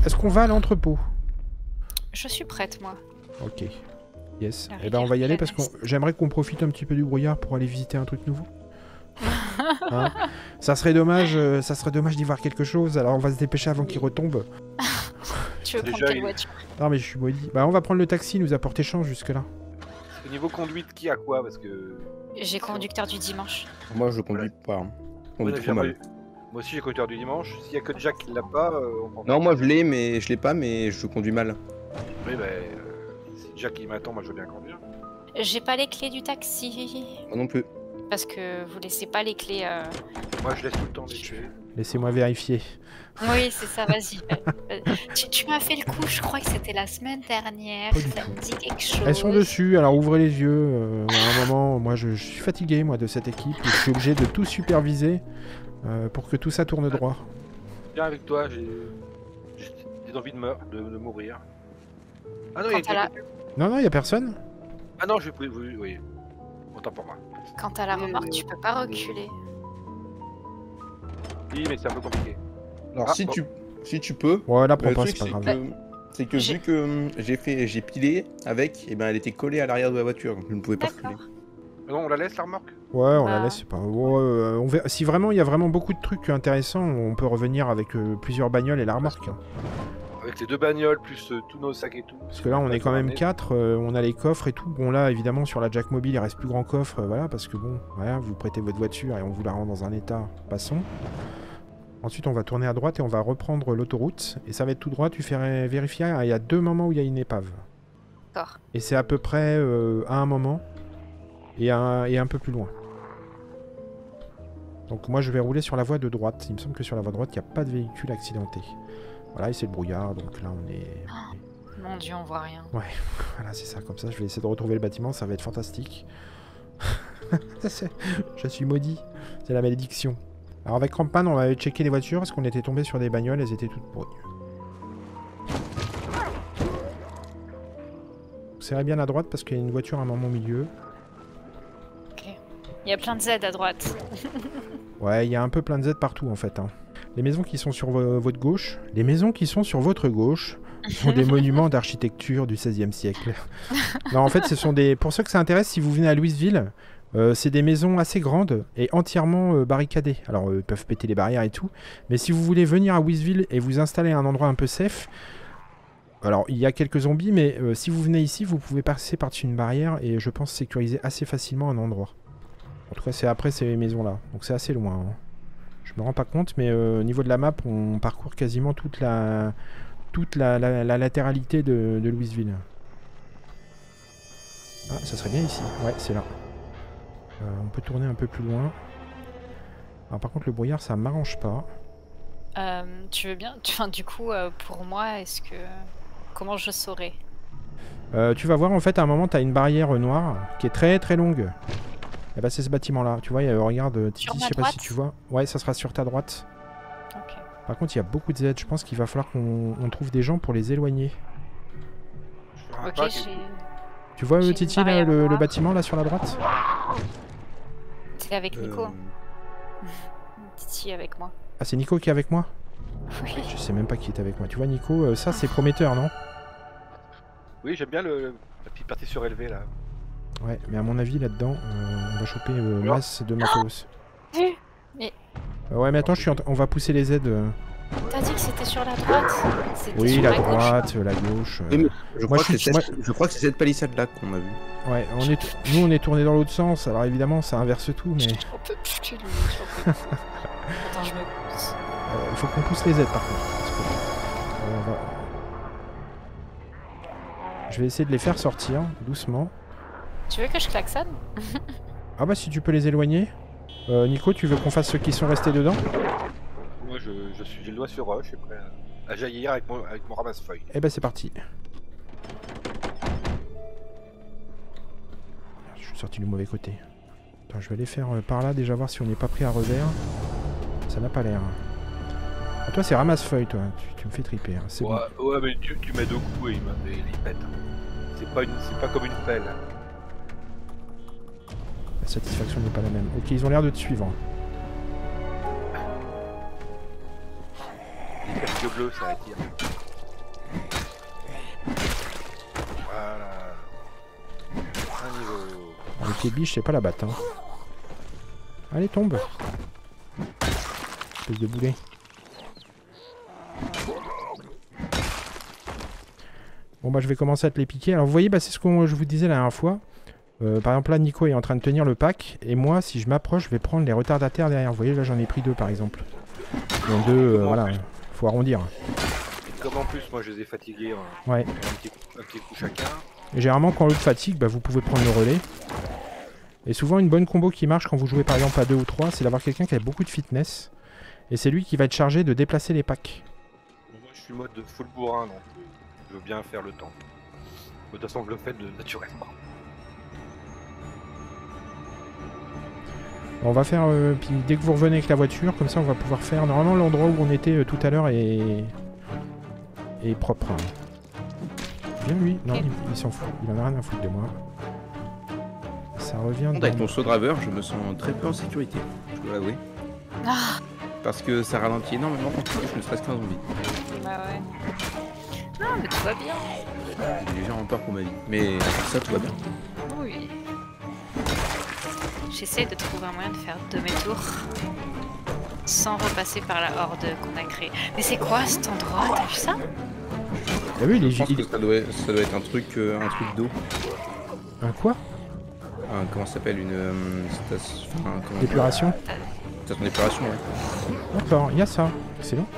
Est-ce qu'on va à l'entrepôt? Je suis prête, moi. Ok. Yes. La Eh ben on va y rivière aller parce que Planeste. j'aimerais qu'on profite un petit peu du brouillard pour aller visiter un truc nouveau. Hein, ça serait dommage d'y voir quelque chose, alors on va se dépêcher avant qu'il retombe. Tu veux prendre Déjà, quelle il- voiture? Non mais je suis maudit. Bah on va prendre le taxi, il nous a porté chance jusque là. Au niveau conduite, qui a quoi? Parce que. J'ai conducteur du dimanche. Moi, je conduis pas. Hein. Je conduis Ouais, trop mal. Moi aussi j'ai conducteur du dimanche. S'il y a que Jack qui l'a pas, on prend. Non, moi, je l'ai, mais je l'ai pas, mais je conduis mal. Oui, bah. Si Jack il m'attend, moi je veux bien conduire. J'ai pas les clés du taxi. Moi non plus. Parce que vous laissez pas les clés. Moi je laisse tout le temps les clés. Laissez-moi vérifier. Oui, c'est ça, vas-y. Tu m'as fait le coup, je crois que c'était la semaine dernière. Pas du Ça tout. me dit quelque chose. Elles sont dessus, alors ouvrez les yeux. À un moment, moi je suis fatigué moi de cette équipe. Je suis obligé de tout superviser pour que tout ça tourne droit. Viens avec toi, j'ai envie de mourir. Ah non, Quant il y a à la- Non, non, y a personne. Ah non, oui. Autant pour moi. Quant à la remorque, tu peux pas reculer. Oui, mais c'est un peu compliqué. Alors, Ah, si, bon. si tu peux. Ouais, là prends Le pas, truc, c'est pas c'est grave. que, c'est que J'ai- vu que j'ai pilé avec, et ben elle était collée à l'arrière de la voiture. Je ne pouvais pas reculer. D'accord. Non, on la laisse la remorque? Ouais, on la Bah. laisse, c'est pas. Ouais, on verra. Si vraiment il y a vraiment beaucoup de trucs intéressants, on peut revenir avec plusieurs bagnoles et la remorque. Hein. Avec les deux bagnoles, plus tous nos sacs et tout. Parce que là, on est quand même 4, on a les coffres et tout. Bon, là, évidemment, sur la Jack Mobile, il reste plus grand coffre, voilà, parce que bon, voilà, vous prêtez votre voiture et on vous la rend dans un état. Passons. Ensuite, on va tourner à droite et on va reprendre l'autoroute. Et ça va être tout droit, tu fais vérifier. Il y a 2 moments où il y a une épave. D'accord. Et c'est à peu près à un moment et un peu plus loin. Donc moi, je vais rouler sur la voie de droite. Il me semble que sur la voie de droite, il n'y a pas de véhicule accidenté. Voilà, et c'est le brouillard, donc là, on est... Mon dieu, on voit rien. Voilà, c'est ça, comme ça, je vais essayer de retrouver le bâtiment, ça va être fantastique. Je suis maudit, c'est la malédiction. Alors avec Rampan, on va aller checker les voitures, parce qu'on était tombé sur des bagnoles, elles étaient toutes pourries. Serrez bien à droite, parce qu'il y a une voiture à un moment au milieu. Ok. Il y a plein de Z à droite. Ouais, il y a un peu plein de Z partout, en fait. Hein. Les maisons qui sont sur votre gauche, les maisons qui sont sur votre gauche, sont des monuments d'architecture du XVIe siècle. Non, en fait, ce sont des... Pour ceux que ça intéresse, si vous venez à Louisville, c'est des maisons assez grandes et entièrement barricadées. Alors, ils peuvent péter les barrières et tout. Mais si vous voulez venir à Louisville et vous installer à un endroit un peu safe... Alors, il y a quelques zombies, mais si vous venez ici, vous pouvez passer par-dessus une barrière et je pense sécuriser assez facilement un endroit. En tout cas, c'est après ces maisons-là. Donc, c'est assez loin. Hein. Je me rends pas compte, mais au niveau de la map, on parcourt quasiment toute la latéralité de Louisville. Ah, ça serait bien ici. Ouais, c'est là. On peut tourner un peu plus loin. Alors par contre, le brouillard, ça m'arrange pas. Tu veux bien... Enfin, du coup, pour moi, est-ce que... Comment je saurais? Tu vas voir, en fait, à un moment, tu as une barrière noire qui est très très longue. Et bah, c'est ce bâtiment-là. Tu vois, regarde, Titi, je ma sais pas si droite tu vois. Ouais, ça sera sur ta droite. Ok. Par contre, il y a beaucoup de Z. Je pense qu'il va falloir qu'on trouve des gens pour les éloigner. Ok, j'ai... Tu vois, J'ai une Titi, là, barrière le noire. bâtiment, là, sur la droite? C'est avec Nico. Euh, Titi avec moi. Ah, c'est Nico qui est avec moi? Oui. Je sais même pas qui est avec moi. Tu vois, Nico, ça, c'est prometteur, non? Oui, j'aime bien la petite partie surélevée là. Ouais, mais à mon avis, là-dedans, on va choper Alors masse de matos. Mais Ouais, mais attends, on va pousser les Z. t'as dit que c'était sur la droite? C'était Oui, sur la la gauche. droite, la gauche. Oui, mais je Moi, crois que moi- je crois que c'est cette palissade-là qu'on a vu. Ouais, nous, on est tourné dans l'autre sens. Alors évidemment, ça inverse tout, mais J'en peux plus, lui, j'en peux plus. Attends, je me pousse. il faut qu'on pousse les Z, par contre. Parce que, on va- Je vais essayer de les faire sortir, doucement. Tu veux que je klaxonne? Ah bah, si tu peux les éloigner. Nico, tu veux qu'on fasse ceux qui sont restés dedans? Moi j'ai le doigt sur eux, je suis prêt à jaillir avec mon ramasse-feuille. Eh ben, c'est parti. Je suis sorti du mauvais côté. Attends, je vais aller faire par là, déjà voir si on n'est pas pris à revers. Ça n'a pas l'air. Ah, toi, c'est ramasse-feuille, toi. Tu me fais triper. Hein. C'est Ouais, ouais, mais tu mets deux coups et il pète. C'est pas comme une pelle. La satisfaction n'est pas la même. Ok, ils ont l'air de te suivre. Les casques bleus, ça attire. pied de biche, c'est pas la batte. Hein. Allez, tombe. Espèce de boulet. Bon bah je vais commencer à te les piquer. Alors vous voyez, bah, c'est ce que je vous disais la dernière fois. Par exemple là, Nico est en train de tenir le pack. Et moi, si je m'approche, je vais prendre les retardataires derrière. Vous voyez, là j'en ai pris 2 par exemple. Donc 2, voilà, faut arrondir. Et comme en plus, moi je les ai fatigués, Ouais. un petit coup chacun. Et généralement, quand l'autre fatigue, bah, vous pouvez prendre le relais. Et souvent, une bonne combo qui marche quand vous jouez par exemple à 2 ou 3, c'est d'avoir quelqu'un qui a beaucoup de fitness. Et c'est lui qui va être chargé de déplacer les packs. Moi je suis mode de full bourrin, donc je veux bien faire le temps. De toute façon, je le fais naturellement. On va faire, puis dès que vous revenez avec la voiture, comme ça on va pouvoir faire... Normalement l'endroit où on était tout à l'heure est propre. Bien lui, non, il s'en fout, il en a rien à foutre de moi. Ça revient de... Avec mon saut draveur, je me sens très peu en sécurité, je dois l'avouer. Ah, Parce que ça ralentit énormément quand tu touches ne serait-ce qu'un zombie. bah ouais. Non, mais tout va bien. J'ai légèrement peur pour ma vie. Mais ça, tout va bien. Oui. J'essaie de trouver un moyen de faire demi-tour sans repasser par la horde qu'on a créée. Mais c'est quoi cet endroit? T'as vu ça? Ah oui, Je pense que ça doit être un truc d'eau. Un quoi? Comment ça s'appelle? Une station... D'épuration? Station d'épuration, ouais. D'accord, il y a ça. Excellent.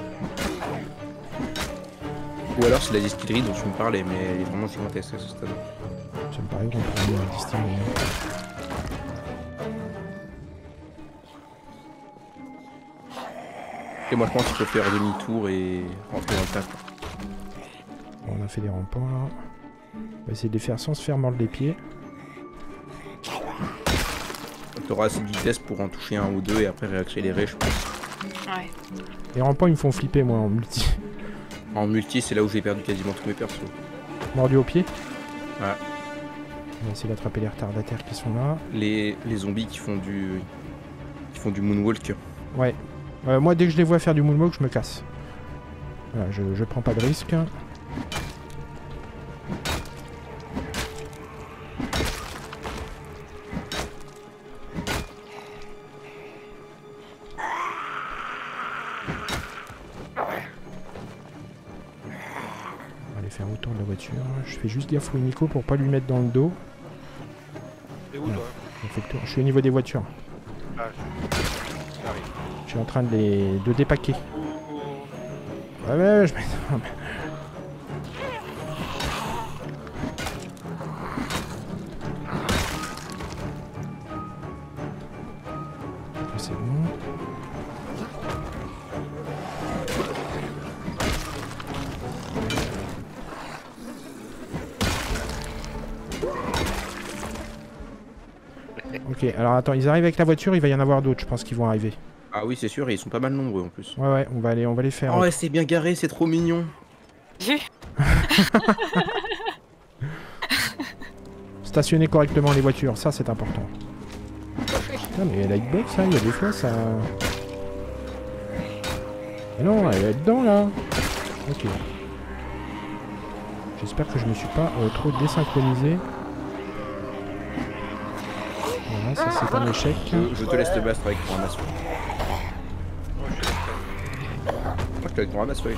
Ou alors c'est la distillerie dont tu me parlais, mais elle est vraiment gigantesque à ce stade. Ça me paraît qu'on peut la distiller. Et moi je pense qu'il faut faire demi-tour et rentrer dans le tas. Bon, on a fait des remparts là. On va essayer de les faire sans se faire mordre les pieds. Tu auras assez de vitesse pour en toucher un ou deux et après réaccélérer, je pense. Ouais. Les remparts ils me font flipper moi en multi. En multi, c'est là où j'ai perdu quasiment tous mes persos. Mordu au pied? Ouais. On va essayer d'attraper les retardataires qui sont là. Les zombies qui font du moonwalk. Ouais. Moi dès que je les vois faire du moonwalk, je me casse. Voilà, je prends pas de risque. Faire autour de la voiture. Je fais juste gaffe au Nico pour pas lui mettre dans le dos. Et où Voilà. toi? Je suis au niveau des voitures. Ah, j'arrive. Je suis en train de dépaquer. Ouais, je mets... C'est bon. Ok, alors attends, ils arrivent avec la voiture, il va y en avoir d'autres, je pense qu'ils vont arriver. Ah oui, c'est sûr, et ils sont pas mal nombreux en plus. Ouais, on va les faire. Oh ouais, c'est bien garé, c'est trop mignon. Stationner correctement les voitures, ça c'est important. Putain, mais la hitbox, il y a des fois ça... Mais non, elle est dedans là. Ok. J'espère que je me suis pas trop désynchronisé. Voilà, ça c'est un échec. Je te laisse te battre avec ton ramasse-feuille. Moi je te avec ton ramasse-feuille.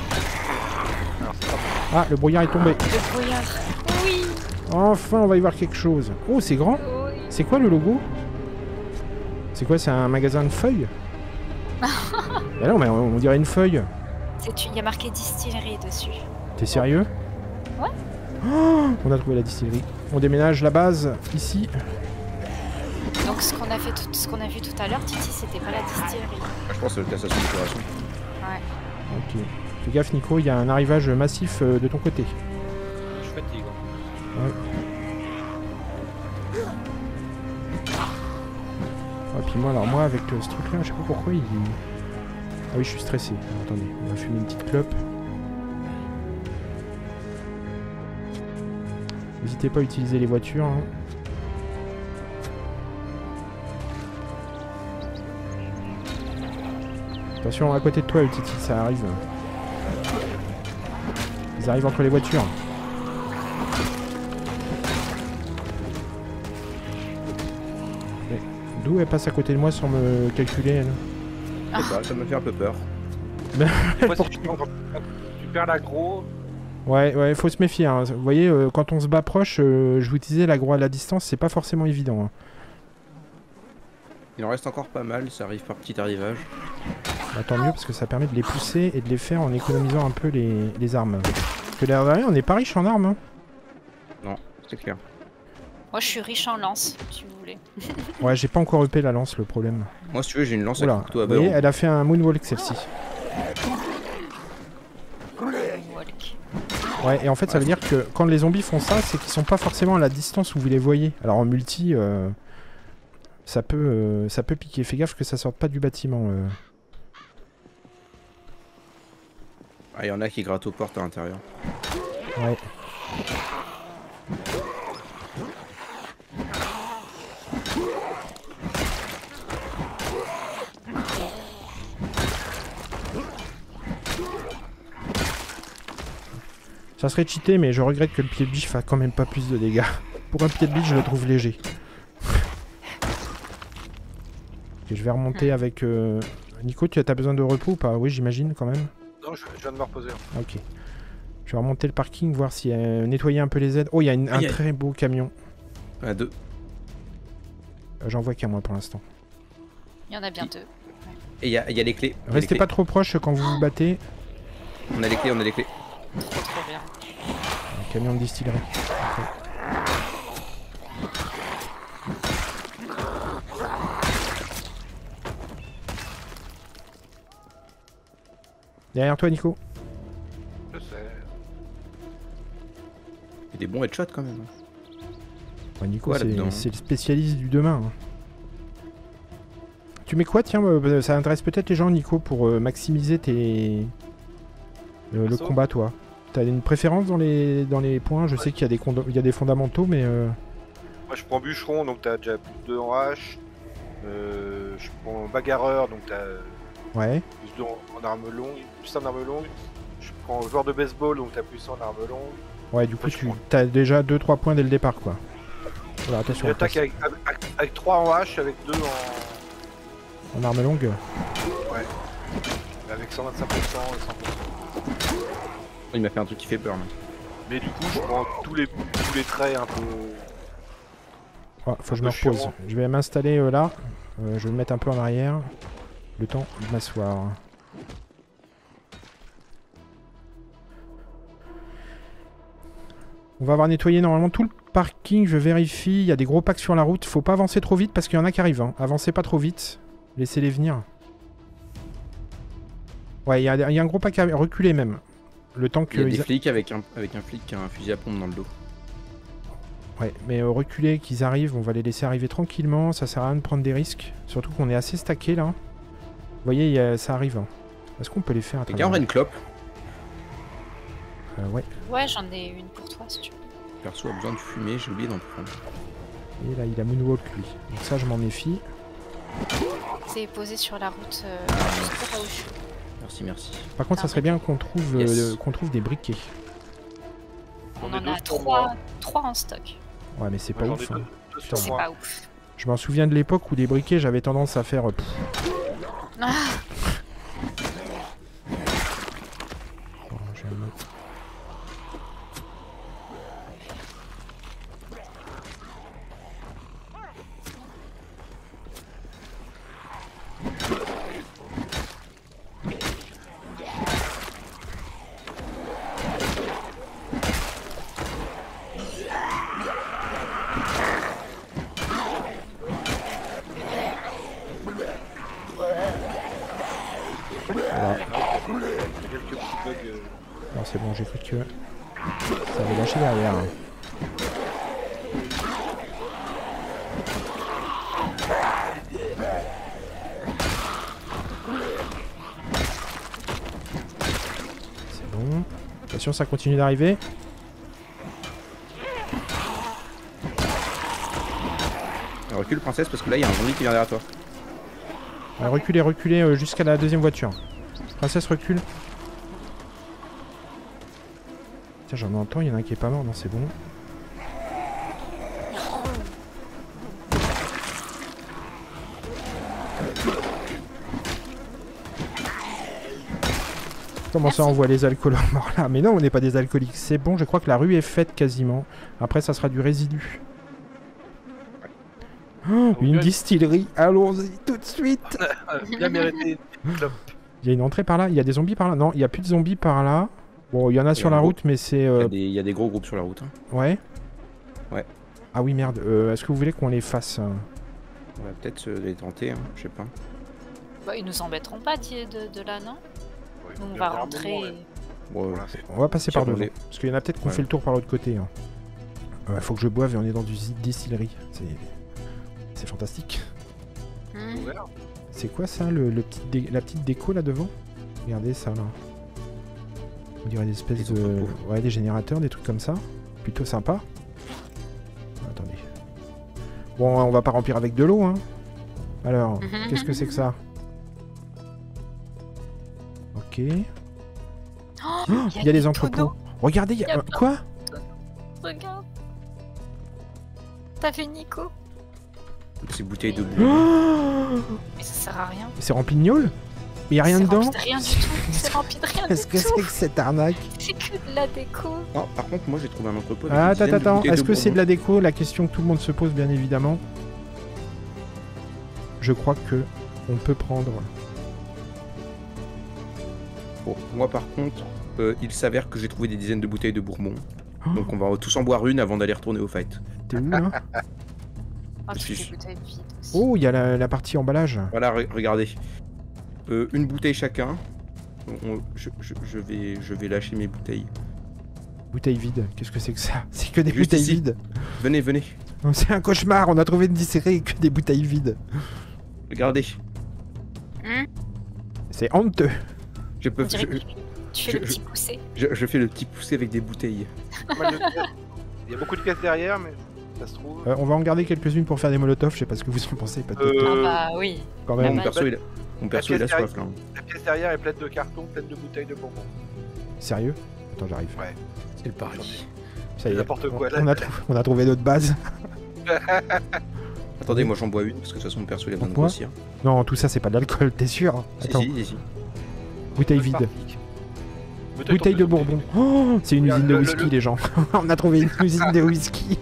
Ah, le brouillard est tombé. Le brouillard. Oui. Enfin, on va y voir quelque chose. Oh, c'est grand. Oui. C'est quoi le logo? C'est quoi, c'est un magasin de feuilles? Mais non, mais on dirait une feuille. Il y a marqué distillerie dessus. T'es sérieux? Ouais. Oh, on a trouvé la distillerie. On déménage la base ici. Donc ce qu'on a vu tout à l'heure, Titi, c'était pas la distillerie. Je pense que c'est la station d'épuration. Ouais. Ok. Fais gaffe Nico, il y a un arrivage massif de ton côté. Je fatigue. Ouais. Ah, puis moi, alors moi avec ce truc là, je sais pas pourquoi il... Ah oui, je suis stressé. Alors, attendez, on va fumer une petite clope. N'hésitez pas à utiliser les voitures. Hein. Attention, à côté de toi, le Titi, ça arrive. Ils arrivent entre les voitures. D'où elle passe à côté de moi sans me calculer, elle. Je sais pas, ça me fait un peu peur. Des fois, si tu perds l'aggro, Ouais, faut se méfier. Hein. Vous voyez, quand on se bat proche, je vous disais, l'aggro à la distance, c'est pas forcément évident. Hein. Il en reste encore pas mal, ça arrive par petit arrivage. Bah, tant mieux, parce que ça permet de les pousser et de les faire en économisant un peu les armes. Parce que l'air de rien, on n'est pas riche en armes. Hein. Non, c'est clair. Moi, je suis riche en lance, si vous voulez. Ouais, j'ai pas encore upé la lance, le problème. Moi, si tu veux, j'ai une lance Oula, avec couteau à vous voyez, beurre. elle a fait un moonwalk, celle-ci. Walk. Ouais, et en fait, ça veut dire que quand les zombies font ça, c'est qu'ils sont pas forcément à la distance où vous les voyez. Alors en multi, ça peut piquer. Fais gaffe que ça sorte pas du bâtiment. Ah, il y en a qui grattent aux portes à l'intérieur. Ouais. Ça serait cheaté, mais je regrette que le pied de biche fasse quand même pas plus de dégâts. Pour un pied de biche, je le trouve léger. Et je vais remonter avec... Nico, tu as besoin de repos ou pas? Oui, j'imagine quand même. non, je viens de me reposer. Ok. Je vais remonter le parking, voir si nettoyer un peu les aides. Oh, il y a un très beau camion. À deux. J'en vois qu'un moi pour l'instant. Il y en a bien deux. Et il y a les clés. Il y a les Restez clés. pas trop proche quand vous vous battez. On a les clés, on a les clés. Trop bien. Un camion de distillerie. Ok. Derrière toi, Nico. Je sais. Il y a des bons headshots quand même. Ouais, Nico, Quoi, là-dedans c'est le spécialiste du demain. Hein. Tu mets quoi, tiens, ça intéresse peut-être les gens, Nico, pour maximiser le Perso. combat, toi. T'as une préférence dans les points? Je sais qu'il y a des fondamentaux, mais... Moi, je prends bûcheron, donc t'as déjà plus de 2 en H. Je prends bagarreur, donc t'as Ouais. plus 2 en arme longue, plus en arme longue. Je prends joueur de baseball, donc t'as plus en arme longue. Ouais, du coup, Je prends. t'as déjà 2-3 points dès le départ, quoi. Voilà, attention. J'attaque avec 3 en H, avec 2 En arme longue. avec 125% et 100%. Il m'a fait un truc qui fait peur. Là. Mais du coup, je prends tous les traits un peu. Ouais, faut que je Un me peu repose. chiant. Je vais m'installer là. Je vais me mettre un peu en arrière. Le temps de m'asseoir. On va avoir nettoyé normalement tout le parking. Je vérifie. Il y a des gros packs sur la route. Faut pas avancer trop vite parce qu'il y en a qui arrivent. Hein. Avancez pas trop vite. Laissez-les venir. Ouais, il y a un gros pack à reculer même. Le temps que... Il y a des flics avec un flic qui a un fusil à pompe dans le dos. Ouais, mais reculer, qu'ils arrivent, on va les laisser arriver tranquillement, ça sert à rien de prendre des risques. Surtout qu'on est assez stacké là. Vous voyez, ça arrive. Hein. Est-ce qu'on peut les faire à Quelqu'un travers aurait une clope. Ouais, Ouais, j'en ai une pour toi si tu veux. Perso a besoin de fumer, j'ai oublié d'en prendre. et là il a moonwalk lui. Donc ça je m'en méfie. C'est posé sur la route juste là où je suis. Merci. Par contre ça serait bien qu'on trouve, Yes. qu'on trouve des briquets. On J'en ai en deux a pour moi. 3 en stock. Ouais mais c'est Moi, pas j'en ai ouf. Hein. deux sur C'est moi. pas ouf. Je m'en souviens de l'époque où les briquets j'avais tendance à faire... Ah, Bon, j'ai un autre. Voilà. Il y a quelques petits bugs. Non c'est bon, j'ai cru que ça avait lâché derrière. Hein. C'est bon. Attention, ça continue d'arriver. Recule princesse parce que là il y a un zombie qui vient derrière toi. Reculez, reculez jusqu'à la deuxième voiture. Princesse, recule. Tiens, j'en entends, il y en a un qui est pas mort. Non, c'est bon. Comment ça, on voit les alcools morts là? Mais non, on n'est pas des alcooliques. C'est bon, je crois que la rue est faite quasiment. Après, ça sera du résidu. Oh, une distillerie. Allons-y tout de suite. Bien mérité. Il y a une entrée par là. Il y a des zombies par là. Non, il n'y a plus de zombies par là. Bon, il y en a sur la route, mais c'est... Il y a des gros groupes sur la route. Hein. Ouais. Ouais. Ah oui, merde. Est-ce que vous voulez qu'on les fasse On va peut-être les tenter, hein, je sais pas. Bah, ils nous embêteront pas de là, non? Ouais, Nous, on bien va un rentrer. moment, ouais. Bon, Voilà. On va passer Tiens, par on devant. est- Parce qu'il y en a peut-être qu'on Ouais. fait le tour par l'autre côté. Hein. Faut que je boive et on est dans du distillerie. C'est fantastique. Hmm. Ouvert. C'est quoi ça, la petite déco là devant? Regardez ça là. On dirait des espèces Des de... entrepôts. Ouais, des générateurs, des trucs comme ça. Plutôt sympa. Attendez. Bon, on va pas remplir avec de l'eau, hein. Alors, qu'est-ce que c'est que ça? Ok. Oh, Il y a les des entrepôts. tonneaux. Regardez, il y Y a a... plein. Quoi? Regarde. T'as vu Nico? Ces bouteilles de boue. Oh, Mais ça sert à rien. c'est rempli de gnôle? Mais y a rien C'est dedans? rempli de rien du tout. C'est rempli de rien Qu'est-ce du que c'est tout. que cette arnaque? C'est que de la déco. Non, par contre, moi j'ai trouvé un entrepôt. avec Ah, une attends, dizaine de attends. bouteilles Est-ce que c'est de Bourbon. la déco? La question que tout le monde se pose, bien évidemment. Je crois que on peut prendre... Bon, moi par contre, il s'avère que j'ai trouvé des dizaines de bouteilles de Bourbon. Oh, Donc on va tous en boire une avant d'aller retourner au fight. t'es où là? Oh, Je tu suis- fais des bouteilles vides aussi. Oh, il y a la partie emballage. Voilà, regardez. Une bouteille chacun. Je vais lâcher mes bouteilles. Bouteille vide. Qu'est-ce que c'est que ça? C'est que des Juste bouteilles ici. vides. Venez, venez. Oh, c'est un cauchemar. On a trouvé une distillerie que des bouteilles vides. Regardez. C'est honteux. Je peux. On dirait que tu fais le je- petit poussé. Je fais le petit poussé avec des bouteilles. Pas mal de pièces. Il y a beaucoup de pièces derrière, mais ça se trouve. On va en garder quelques-unes pour faire des molotovs. Je sais pas ce que vous en pensez. Peut-être Ah bah oui. quand Non, même. mon perso, il a soif là. La pièce derrière est pleine de cartons, pleine de bouteilles de bonbons. Sérieux? Attends, j'arrive. Ouais. C'est le paradis. Ça y est. N'importe quoi, là. On a trouvé notre base. Attendez, moi j'en bois une parce que de toute façon mon perso il a besoin de Pourquoi grossir. Non, tout ça, c'est pas de l'alcool. T'es sûr? Attends. Si. Bouteille Bonne vide. partie. Bouteille de Bourbon. Oh, c'est une Regarde, usine de le- whisky, le- les gens. On a trouvé une usine de whisky.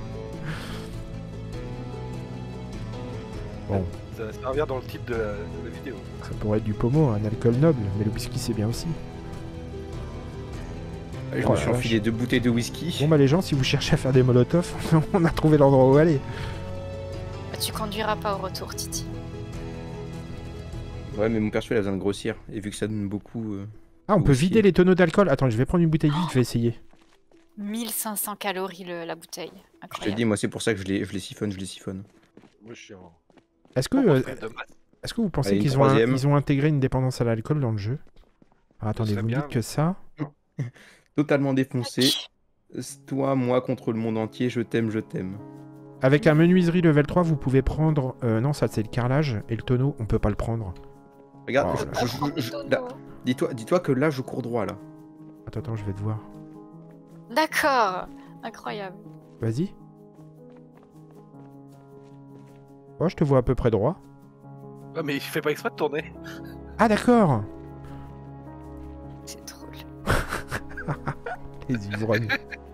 Bon, Ça va servir dans le titre de la vidéo. ça pourrait être du pommeau, un alcool noble, mais le whisky c'est bien aussi. Allez, je Oh me la suis enfilé 2 bouteilles de whisky. Bon bah les gens, si vous cherchez à faire des molotovs, on a trouvé l'endroit où aller. Bah, tu conduiras pas au retour, Titi. Ouais, mais mon perso il a besoin de grossir. Et vu que ça donne beaucoup. Ah, on peut Whisky. vider les tonneaux d'alcool. Attends, je vais prendre une bouteille vide, je vais essayer. 1500 calories la bouteille. Je te Incroyable. dis, moi c'est pour ça que je les siphonne. Moi, je suis en. Est-ce que, est-ce que vous pensez Allez, une qu'ils troisième. ils ont intégré une dépendance à l'alcool dans le jeu? Ah, attendez, serait vous me bien, dites que ça? Totalement défoncé. Toi, moi contre le monde entier, je t'aime, je t'aime. Avec la menuiserie level 3, vous pouvez prendre... non, ça c'est le carrelage, et le tonneau, on peut pas le prendre. Regarde, Oh, là, dis-toi que là je cours droit là. Attends, je vais te voir. D'accord. Incroyable. Vas-y. Oh, je te vois à peu près droit. Ouais, mais il fait pas exprès de tourner. Ah, d'accord. C'est drôle. Les ivrognes.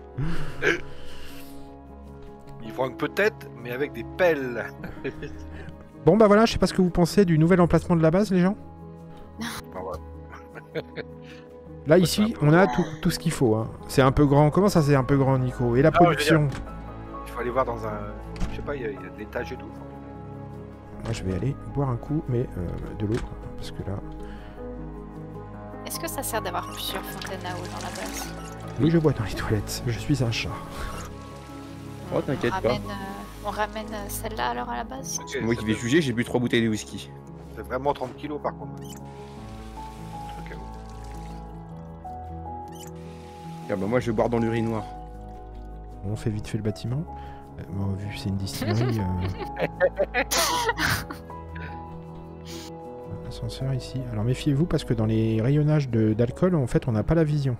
Il voit peut-être, mais avec des pelles. Bon, bah voilà, je sais pas ce que vous pensez du nouvel emplacement de la base, les gens. Enfin, voilà. Là, Ouais, ici, c'est un peu on a grand. tout ce qu'il faut. Hein. C'est un peu grand. Comment ça, c'est un peu grand, Nico? Et la Ah, je veux production? Il faut aller voir dans un. Je sais pas, il y a de l'étage et tout. Moi, je vais aller boire un coup, mais de l'eau. Parce que là... Est-ce que ça sert d'avoir plusieurs fontaines à eau dans la base? Oui, je bois dans les toilettes. Je suis un chat. Oh, t'inquiète On pas. ramène, on ramène celle-là alors à la base? Ok, Moi ça qui vais fait- juger, j'ai bu 3 bouteilles de whisky. C'est vraiment 30 kilos par contre. Ok. Ah bah moi je vais boire dans l'urinoir. On fait vite fait le bâtiment. Bon, vu que c'est une distillerie... Ascenseur ici. Alors méfiez-vous parce que dans les rayonnages d'alcool, en fait, on n'a pas la vision.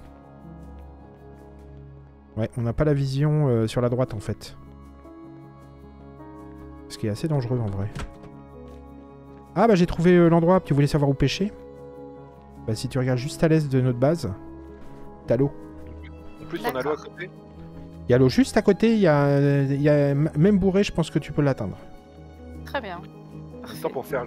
Ouais, on n'a pas la vision sur la droite en fait. Ce qui est assez dangereux en vrai. Ah bah j'ai trouvé l'endroit, tu voulais savoir où pêcher? Bah si tu regardes juste à l'est de notre base, t'as l'eau. En plus, on a l'eau à côté. Il y a l'eau juste à côté, il y a même bourré, je pense que tu peux l'atteindre. Très bien. En Parfait. même temps, pour faire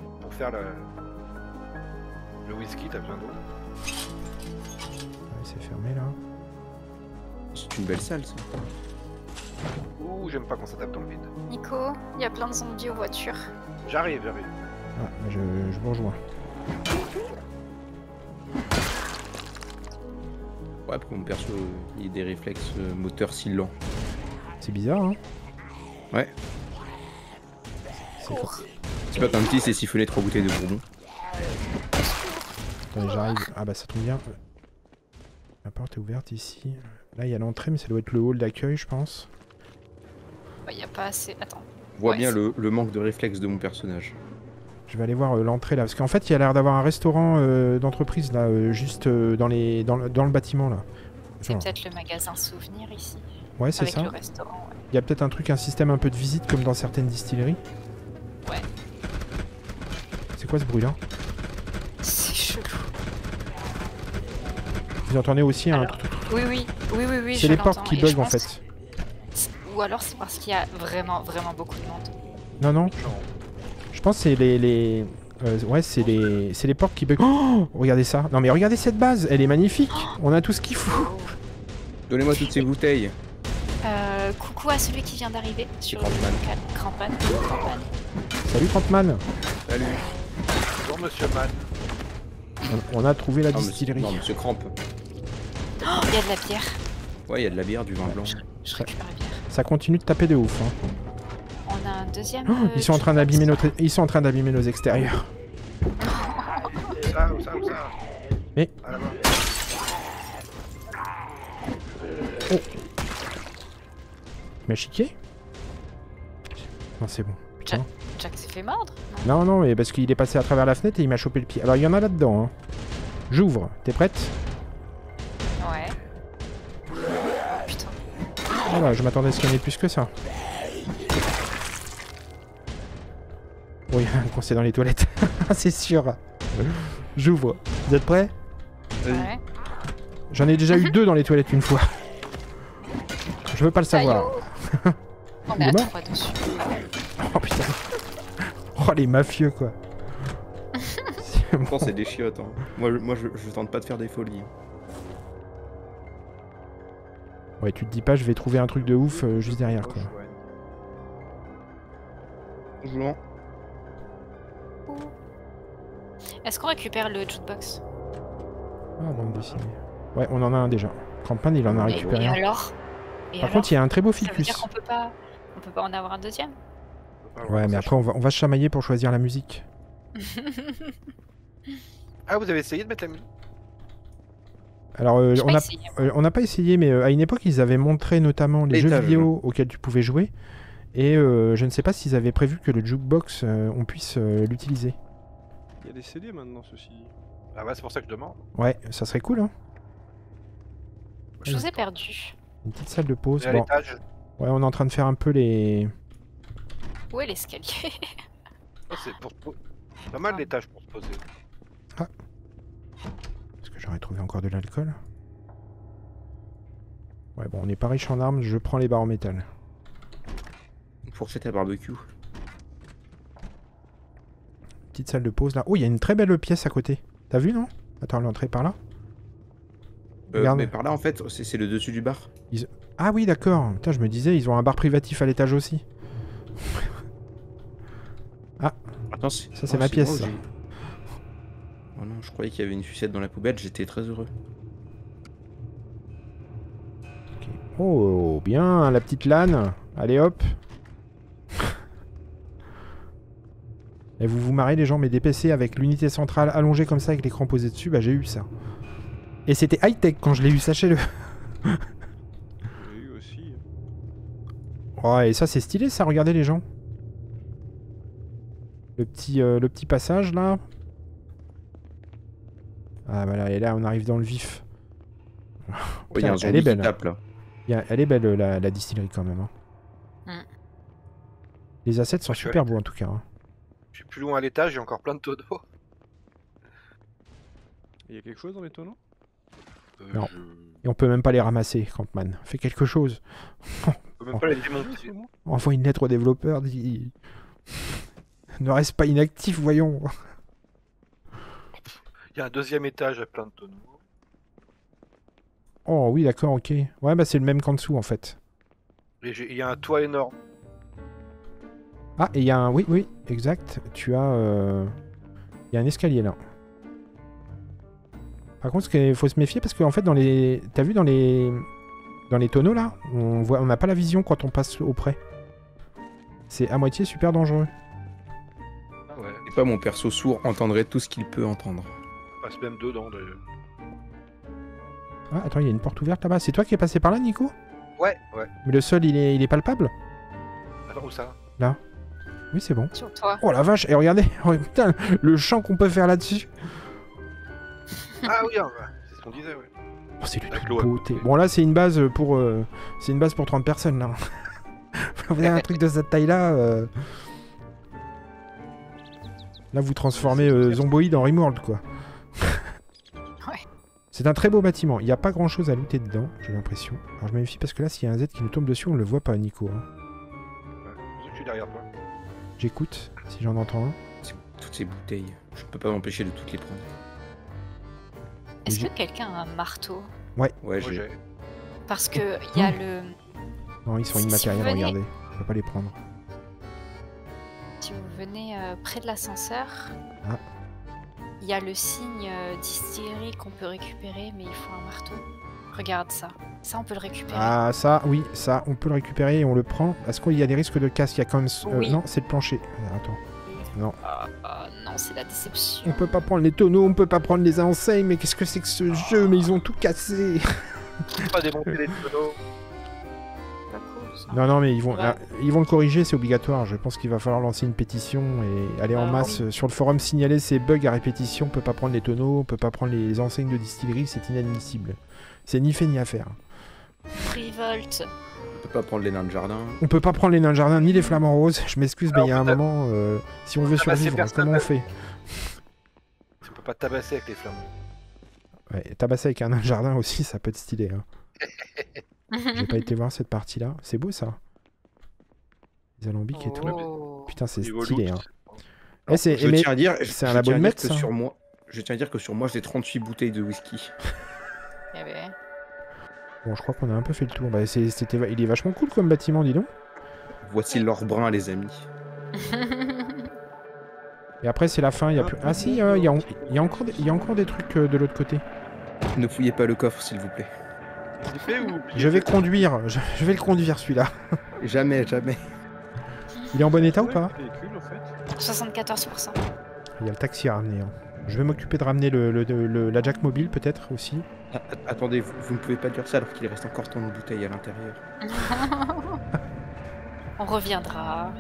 le whisky, t'as besoin d'eau. Ouais, c'est fermé là. C'est une belle salle, ça. Ouh, j'aime pas quand ça tape dans le vide. Nico, il y a plein de zombies aux voitures. J'arrive. Ah, bah, je vous rejoins. Ouais, pour mon perso, il y a des réflexes moteurs si lents. C'est bizarre, hein? Ouais. C'est Cours. C'est pas comme si c'est siphonné 3 bouteilles de bourbon. Attendez, j'arrive. Ah bah ça tombe bien. La porte est ouverte ici. Là, il y a l'entrée, mais ça doit être le hall d'accueil, je pense. Il n'y a pas assez. Attends. On voit Ouais, bien c'est- le manque de réflexe de mon personnage. Je vais aller voir l'entrée là, parce qu'en fait, il y a l'air d'avoir un restaurant d'entreprise là, juste dans le bâtiment là. C'est Genre, peut-être le magasin souvenir ici. ouais, c'est Avec ça. le restaurant. Ouais. Il y a peut-être un système un peu de visite comme dans certaines distilleries. Ouais. C'est quoi ce bruit là? C'est chelou. Vous entendez aussi un Alors, oui. C'est je les portes l'entends, qui et bug je en pense- fait. Ou alors c'est parce qu'il y a vraiment beaucoup de monde. Non, non. Je pense que c'est ouais, c'est les portes qui bug. Oh, regardez ça. Non mais regardez cette base, elle est magnifique. On a tout ce qu'il faut. Donnez-moi toutes ces bouteilles. Coucou à celui qui vient d'arriver sur le Crampman. local. Crampman. Salut Crampman. Salut. Bonjour, monsieur Man. On a trouvé la Non, distillerie. Non, monsieur Cramp. Oh, il y a de la bière. Ouais, il y a de la bière, du vin blanc. Je récupère la bière. Ça continue de taper de ouf. Hein. On a un deuxième. Oh, ils sont en train d'abîmer nos extérieurs. Où ça? Mais- Ah, là-bas. Mais chiqué? Non, c'est bon. Jack s'est fait mordre. Non, non, mais parce qu'il est passé à travers la fenêtre et il m'a chopé le pied. Alors il y en a là-dedans. Hein. J'ouvre. T'es prête? Ouais. Oh, putain. Voilà, je m'attendais à ce qu'il y en ait plus que ça. Oh, il y en a un coincé dans les toilettes. C'est sûr. J'ouvre. Vous êtes prêts? Ouais. J'en ai déjà eu 2 dans les toilettes une fois. Je veux pas le savoir. Aïe, oh. On Il est est à mort 3 dessus. Oh putain. Oh les mafieux quoi. C'est bon. Pourtant, c'est des chiottes. Hein. Moi je tente pas de faire des folies. Ouais, tu te dis pas, je vais trouver un truc de ouf juste derrière quoi. Ouais. Bonjour. Est-ce qu'on récupère le jukebox? Ah, bande dessinée. Ouais, on en a un déjà. Crampman, il en a Et récupéré un. alors? Par contre, il y a un très beau Ça veut ficus. dire qu'on peut pas en avoir un deuxième? Ouais, mais après, on va se chamailler pour choisir la musique. Ah, vous avez essayé de mettre la musique? Alors, J'ai on pas a essayé. on n'a pas essayé, mais à une époque, ils avaient montré notamment les jeux L'étage. vidéo auxquels tu pouvais jouer. Et je ne sais pas s'ils avaient prévu que le jukebox, on puisse l'utiliser. Il y a des CD maintenant, ceci. Ah ouais, c'est pour ça que je demande. Ouais, ça serait cool, hein. Je vous ai perdu. Une petite salle de pause. Et à Bon, l'étage. ouais, on est en train de faire un peu les... Où est l'escalier? Oh, c'est pour pas mal l'étage pour se poser. Est-ce que j'aurais trouvé encore de l'alcool? Ouais, bon, on est pas riche en armes, je prends les barres en métal. Une fourchette à barbecue. Petite salle de pause là. Oh, il y a une très belle pièce à côté. T'as vu, non? Attends, l'entrée par là? Regarde. Mais par là, en fait, c'est le dessus du bar. Ah oui, d'accord. Putain, je me disais, ils ont un bar privatif à l'étage aussi. Attends, Ça, c'est ma pièce, ça. Oh non, je croyais qu'il y avait une sucette dans la poubelle, j'étais très heureux. Ok. Oh, bien, la petite LAN. Allez, hop. Et vous vous marrez, les gens, mais des PC avec l'unité centrale allongée comme ça, avec l'écran posé dessus, bah j'ai eu ça. Et c'était high-tech quand je l'ai eu, sachez-le. J'ai eu aussi. Oh, et ça, c'est stylé, ça, regardez les gens. Le petit passage, là. Ah, voilà, et là, on arrive dans le vif. Ouais, il y Putain, a un elle zombie est qui belle. tape là. Elle est belle, la distillerie, quand même. Hein. Mm. Les assets sont Je suis super allé- beaux, en tout cas. Hein. Je suis plus loin à l'étage, j'ai encore plein de tonneaux. Il y a quelque chose dans les tonneaux? Non. Et on peut même pas les ramasser, Crampman. Fais quelque chose. On peut même pas les démonter. Envoie une lettre au développeur, dis... Ne reste pas inactif, voyons. Il y a un deuxième étage à plein de tonneaux. Oh oui, d'accord, ok. Ouais, bah c'est le même qu'en dessous, en fait. Et il y a un toit énorme. Ah, et il y a un... Oui, oui, exact. Tu as... Il y a un escalier, là. Par contre, il faut se méfier, parce qu'en fait, dans les... T'as vu dans les... Dans les tonneaux, là, on n'a pas la vision quand on passe auprès. C'est à moitié super dangereux. Ah ouais. Et pas mon perso sourd entendrait tout ce qu'il peut entendre. On passe même dedans d'ailleurs. Ah, attends, il y a une porte ouverte là-bas. C'est toi qui es passé par là, Nico? Ouais. Mais le sol, il est palpable? Attends, où ça? Oui, c'est bon. Sur toi. Oh la vache, et regardez, oh, putain, le champ qu'on peut faire là-dessus. Ah oui, c'est ce qu'on disait, ouais. Oh, c'est du Avec tout l'eau à beauté. côté. Bon, là, c'est une base pour 30 personnes, là. Vous avez un truc de cette taille-là. Là, vous transformez Zomboid en Rimworld, quoi. Ouais. C'est un très beau bâtiment. Il n'y a pas grand-chose à looter dedans, j'ai l'impression. Alors, je me méfie parce que là, s'il y a un Z qui nous tombe dessus, on ne le voit pas, Nico. Hein. Ouais. Je suis derrière toi. J'écoute, si j'en entends un. Toutes ces bouteilles, je peux pas m'empêcher de toutes les prendre. Est-ce j'ai- que quelqu'un a un marteau? Ouais, Moi, j'ai. j'ai. Parce que il y a le... Non, ils sont Si immatériels, vous venez- regardez. On va pas les prendre. Si vous venez près de l'ascenseur, Ah. il y a le signe distillerie qu'on peut récupérer, mais il faut un marteau. Regarde ça. Ça, on peut le récupérer. Ah, ça, oui, ça, on peut le récupérer et on le prend. Est-ce qu'il y a des risques de casse? Il y a quand même... Oui. Non, c'est le plancher. Attends. Non. Ah, non, c'est la déception. On peut pas prendre les tonneaux, on peut pas prendre les enseignes, mais qu'est-ce que c'est que ce jeu? Mais ils ont tout cassé. Faut pas démonter les tonneaux. Pas cool, ça. Non, non, mais ils Ouais. vont le corriger, c'est obligatoire. Je pense qu'il va falloir lancer une pétition et aller en Ah, masse sur le forum signaler ces bugs à répétition. On peut pas prendre les tonneaux, on peut pas prendre les enseignes de distillerie, c'est inadmissible. C'est ni fait ni à faire. Revolt. On peut pas prendre les nains de jardin. On peut pas prendre les nains de jardin ni les flamants roses. Je m'excuse, mais il y a un Alors, moment, si on veut tabasser survivre, personne, comment on fait? On peut pas tabasser avec les flammes. Ouais, tabasser avec un nain de jardin aussi, ça peut être stylé. Hein. J'ai pas été voir cette partie-là. C'est beau ça. Les alambics et tout. Oh. Putain, c'est Niveau stylé. loot, Hein. Eh, c'est Je mais- tiens à dire, c'est un je labo tiens à de dire maître, que ça. sur moi, je tiens à dire que sur moi, j'ai 38 bouteilles de whisky. Il y avait- Bon, je crois qu'on a un peu fait le tour. Bah, il est vachement cool comme bâtiment, dis donc. Voici l'or brun, les amis. Et après, c'est la fin. Il y a plus... Ah si, il y a encore des trucs de l'autre côté. Ne fouillez pas le coffre, s'il vous plaît. Flipper ou Je vais conduire. Je vais le conduire, celui-là. Jamais, jamais. Il est en bon état ou Ouais, pas? le véhicule, en fait. 74%. Il y a le taxi à ramener. Hein. Je vais m'occuper de ramener la Jack mobile, peut-être, aussi. Attendez, vous ne pouvez pas dire ça alors qu'il reste encore tant de bouteilles à l'intérieur. On reviendra.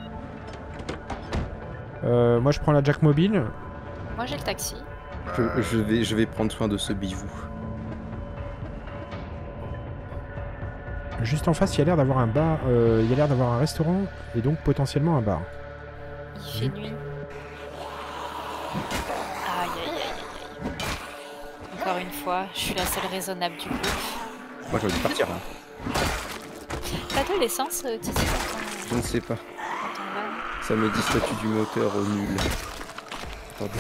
Moi, je prends la Jack mobile. Moi, j'ai le taxi. Je vais prendre soin de ce bivou. Juste en face, il y a l'air d'avoir un bar. Il y a l'air d'avoir un restaurant et donc potentiellement un bar. Il fait nuit. Aïe, aïe, aïe, aïe, aïe. Encore une fois, je suis la seule raisonnable du groupe. Moi, j'ai envie de partir là. T'as de l'essence, Titi, Je ne sais pas. dans ton van? Ça me dit statut du moteur au nul. Attendez.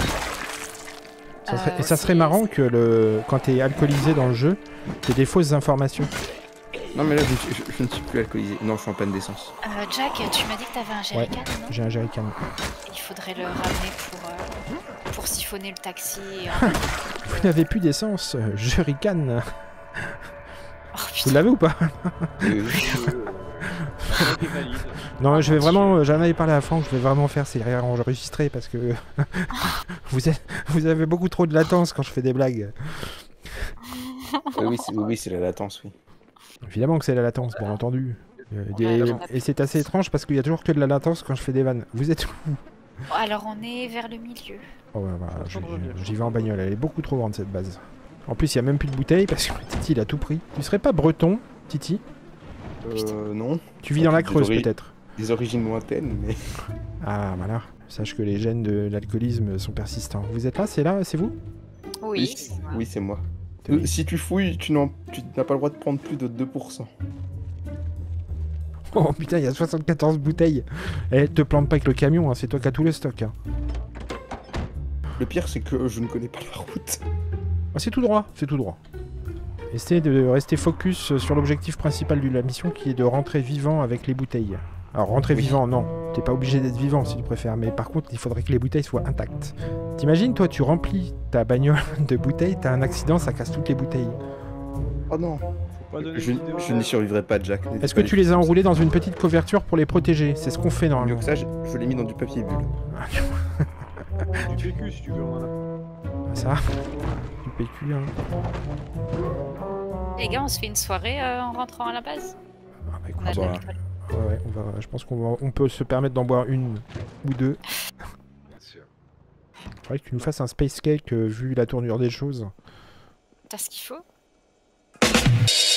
Et ça serait marrant que quand t'es alcoolisé dans le jeu, t'aies des fausses informations. Non mais là, je ne suis plus alcoolisé. Non, je suis en panne d'essence. Jack, tu m'as dit que t'avais un jerrycan, non? J'ai un jerrycan. Il faudrait le ramener pour siphonner le taxi. Et Vous n'avez plus d'essence, jerrycan. Oh Vous putain. l'avez ou pas? Il est valide. Non, je vais vraiment, j'en avais parlé à Franck, je vais vraiment faire ces rires enregistrés parce que vous avez beaucoup trop de latence quand je fais des blagues. Oui, c'est la latence, oui. Évidemment que c'est la latence, bien entendu. Et c'est assez étrange parce qu'il y a toujours que de la latence quand je fais des vannes. Vous êtes où? Alors on est vers le milieu. Oh ouais, voilà, Je suis en train de revenir. j'y vais en bagnole, elle est beaucoup trop grande cette base. En plus, il n'y a même plus de bouteilles parce que Titi il a tout pris. Tu serais pas breton, Titi? Non. Tu vis dans la Des Creuse ori- peut-être? Des origines lointaines, mais... Ah voilà, sache que les gènes de l'alcoolisme sont persistants. Vous êtes là, c'est vous? Oui, c'est moi. Oui, c'est moi. Oui. Si tu fouilles, tu n'as pas le droit de prendre plus de 2%. Oh putain, il y a 74 bouteilles. Eh, te plante pas avec le camion, hein, c'est toi qui as tout le stock. Hein. Le pire, c'est que je ne connais pas la route. Ah, c'est tout droit, c'est tout droit. Essayez de rester focus sur l'objectif principal de la mission qui est de rentrer vivant avec les bouteilles. Alors rentrer Oui. vivant, non, t'es pas obligé d'être vivant si tu préfères, mais par contre il faudrait que les bouteilles soient intactes. T'imagines, toi tu remplis ta bagnole de bouteilles, t'as un accident, ça casse toutes les bouteilles. Oh non, Faut pas donner je de vidéo. n'y survivrai pas, Jack. Est-ce que tu les as enroulés dans une petite couverture pour les protéger? C'est ce qu'on fait Mieux normalement. que ça, je l'ai mis dans du papier bulle. Du PQ si tu veux, on en a. Ça, du PQ, hein. Les gars, on se fait une soirée en rentrant à la base. Ah, bah, écoute, On a de bah, l'alcool. ouais, je pense on peut se permettre d'en boire une ou deux. Bien sûr. Faudrait que tu nous fasses un space cake vu la tournure des choses. T'as ce qu'il faut?